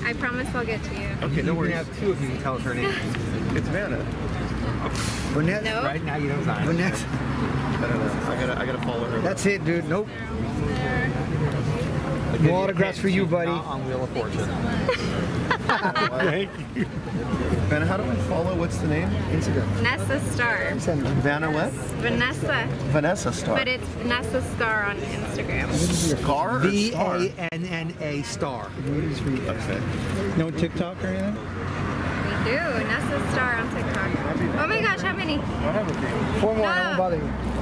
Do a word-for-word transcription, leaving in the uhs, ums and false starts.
I promise I'll get to you. Okay, no worries. You can have two if you can tell us her name. It's Vanna. Vanessa. No. Right now you don't sign. Vanessa. I don't know. I gotta, I gotta follow her. That's it, dude. Nope. No autographs for you, buddy. On Wheel of Fortune. Thank you. Vanna, how do I follow? What's the name? Instagram. Nessa Star. Vanna what? Vanessa. Vanessa Star. But it's Nessa Star on Instagram. Scar or V Star? A N N A Star. Okay. No TikTok or anything? We do. Nessa Star on TikTok. Oh my gosh, how many? Four more. No. I won't bother you.